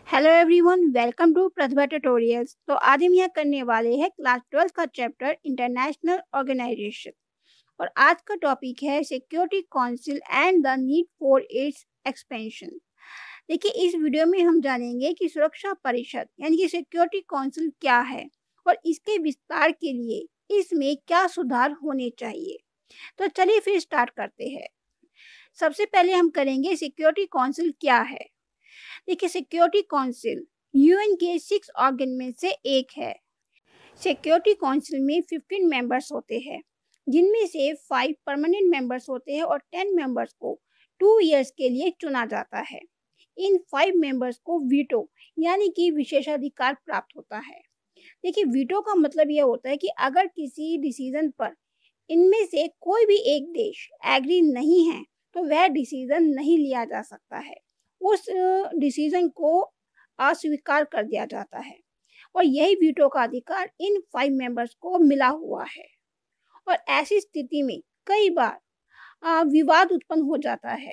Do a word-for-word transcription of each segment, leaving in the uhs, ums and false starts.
Hello everyone, welcome to Pratibha tutorials. तो आज हम यहाँ करने वाले हैं क्लास ट्वेल्थ का चैप्टर इंटरनेशनल ऑर्गेनाइजेशन और आज का टॉपिक है security council and the need for its expansion. देखिए, इस वीडियो में हम जानेंगे कि सुरक्षा परिषद यानी कि सिक्योरिटी काउंसिल क्या है और इसके विस्तार के लिए इसमें क्या सुधार होने चाहिए। तो चलिए फिर स्टार्ट करते हैं। सबसे पहले हम करेंगे सिक्योरिटी काउंसिल क्या है। देखिए, सिक्योरिटी काउंसिल यूएन के सिक्स ऑर्गन में से एक है। सिक्योरिटी काउंसिल में फिफ्टीन मेंबर्स होते हैं, जिनमें से फाइव परमानेंट मेंबर्स होते हैं और टेन मेंबर्स को टू इयर्स के लिए चुना जाता है। इन फाइव मेंबर्स को वीटो यानी कि विशेषाधिकार प्राप्त होता है। देखिए, वीटो का मतलब यह होता है कि अगर किसी डिसीजन पर इनमें से कोई भी एक देश एग्री नहीं है तो वह डिसीजन नहीं लिया जा सकता है, उस डिसीजन को अस्वीकार कर दिया जाता है। और यही वीटो का अधिकार इन फाइव मेंबर्स को मिला हुआ है। और ऐसी स्थिति में कई बार विवाद उत्पन्न हो जाता है।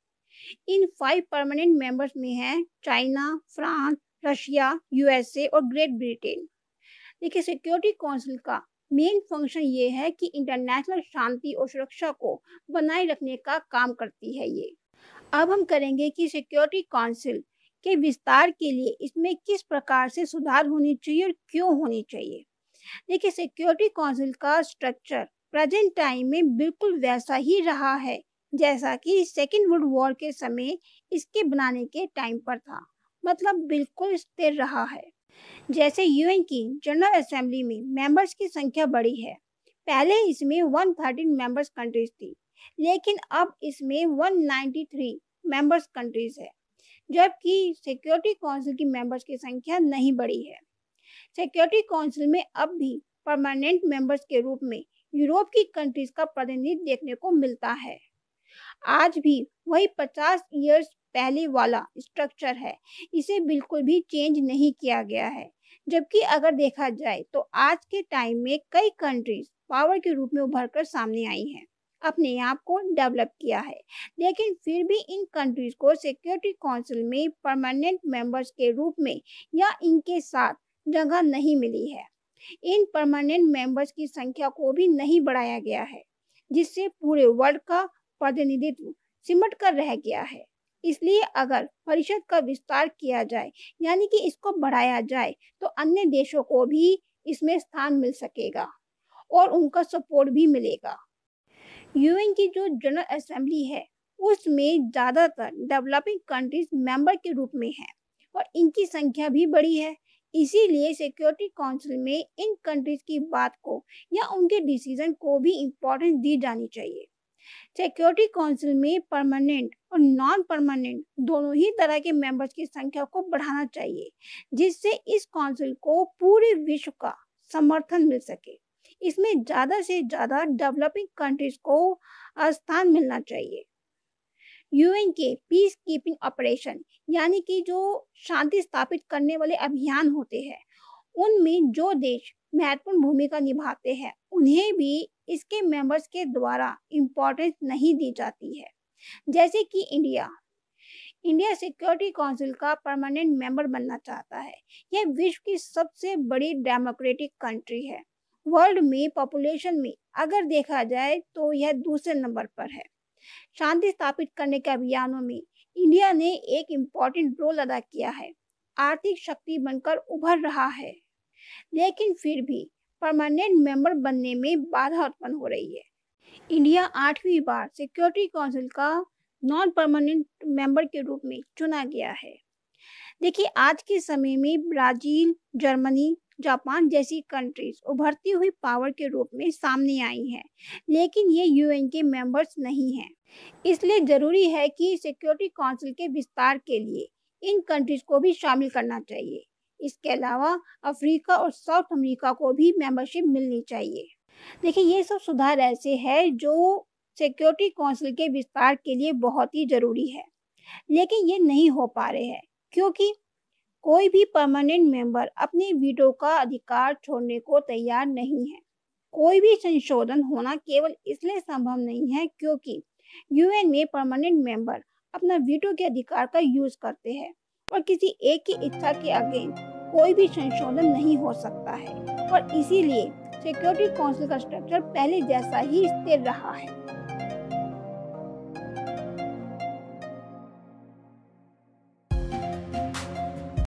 इन फाइव परमानेंट मेंबर्स में हैं चाइना, फ्रांस, रशिया, यूएसए और ग्रेट ब्रिटेन। देखिए, सिक्योरिटी काउंसिल का मेन फंक्शन ये है कि इंटरनेशनल शांति और सुरक्षा को बनाए रखने का काम करती है ये। अब हम करेंगे कि सिक्योरिटी काउंसिल के विस्तार के लिए इसमें किस प्रकार से सुधार होनी चाहिए और क्यों होनी चाहिए। देखिए, सिक्योरिटी काउंसिल का स्ट्रक्चर प्रेजेंट टाइम में बिल्कुल वैसा ही रहा है जैसा कि सेकेंड वर्ल्ड वॉर के समय इसके बनाने के टाइम पर था, मतलब बिल्कुल स्थिर रहा है। जैसे यूएन की जनरल असेंबली में मेंबर्स की संख्या बढ़ी है। पहले इसमें वन थर्टीन मेंबर्स कंट्रीज थी, लेकिन अब इसमें one ninety three members countries है, जबकि सिक्योरिटी काउंसिल की मेंबर्स की संख्या नहीं बढ़ी है। सिक्योरिटी काउंसिल में अब भी परमानेंट मेंबर्स के रूप में यूरोप की कंट्रीज का प्रतिनिधित्व देखने को मिलता है। आज भी वही पचास इयर्स पहले वाला स्ट्रक्चर है, इसे बिल्कुल भी चेंज नहीं किया गया है। जबकि अगर देखा जाए तो आज के टाइम में कई कंट्रीज पावर के रूप में उभर कर सामने आई हैं, अपने आप को डेवलप किया है, लेकिन फिर भी इन कंट्रीज को सिक्योरिटी काउंसिल में परमानेंट मेंबर्स के रूप में या इनके साथ जगह नहीं मिली है। इन परमानेंट मेंबर्स की संख्या को भी नहीं बढ़ाया गया है, जिससे पूरे वर्ल्ड का प्रतिनिधित्व सिमट कर रह गया है। इसलिए अगर परिषद का विस्तार किया जाए यानी कि इसको बढ़ाया जाए तो अन्य देशों को भी इसमें स्थान मिल सकेगा और उनका सपोर्ट भी मिलेगा। यूएन की जो जनरल असेंबली है उसमें ज़्यादातर डेवलपिंग कंट्रीज मेंबर के रूप में है और इनकी संख्या भी बड़ी है। इसीलिए सिक्योरिटी काउंसिल में इन कंट्रीज की बात को या उनके डिसीजन को भी इम्पोर्टेंस दी जानी चाहिए। सिक्योरिटी काउंसिल में परमानेंट और नॉन परमानेंट दोनों ही तरह के मेंबर्स की संख्या को बढ़ाना चाहिए, जिससे इस काउंसिल को पूरे विश्व का समर्थन मिल सके। इसमें ज़्यादा से ज़्यादा डेवलपिंग कंट्रीज को स्थान मिलना चाहिए। यूएन के पीस कीपिंग ऑपरेशन यानी कि जो शांति स्थापित करने वाले अभियान होते हैं, उनमें जो देश महत्वपूर्ण भूमिका निभाते हैं उन्हें भी इसके मेंबर्स के द्वारा इम्पोर्टेंस नहीं दी जाती है। जैसे कि इंडिया इंडिया सिक्योरिटी काउंसिल का परमानेंट मेंबर बनना चाहता है। यह विश्व की सबसे बड़ी डेमोक्रेटिक कंट्री है। वर्ल्ड में पॉपुलेशन में अगर देखा जाए तो यह दूसरे नंबर पर है। शांति स्थापित करने के अभियानों में इंडिया ने एक इम्पोर्टेंट रोल अदा किया है, आर्थिक शक्ति बनकर उभर रहा है, लेकिन फिर भी परमानेंट मेंबर बनने में बाधा उत्पन्न हो रही है। इंडिया आठवीं बार सिक्योरिटी काउंसिल का नॉन परमानेंट मेंबर के रूप में चुना गया है। देखिए, आज के समय में ब्राजील, जर्मनी, जापान जैसी कंट्रीज उभरती हुई पावर के रूप में सामने आई हैं, लेकिन ये यूएन के मेंबर्स नहीं हैं। इसलिए जरूरी है कि सिक्योरिटी काउंसिल के विस्तार के लिए इन कंट्रीज को भी शामिल करना चाहिए। इसके अलावा अफ्रीका और साउथ अमेरिका को भी मेंबरशिप मिलनी चाहिए। देखिए, ये सब सुधार ऐसे हैं जो सिक्योरिटी काउंसिल के विस्तार के लिए बहुत ही जरूरी है, लेकिन ये नहीं हो पा रहे हैं क्योंकि कोई भी परमानेंट मेंबर अपने वीटो का अधिकार छोड़ने को तैयार नहीं है। कोई भी संशोधन होना केवल इसलिए संभव नहीं है क्योंकि यूएन में परमानेंट मेंबर अपना वीटो के अधिकार का यूज करते हैं और किसी एक की इच्छा के अगेंस्ट कोई भी संशोधन नहीं हो सकता है और इसीलिए सिक्योरिटी काउंसिल का स्ट्रक्चर पहले जैसा ही स्थिर रहा है।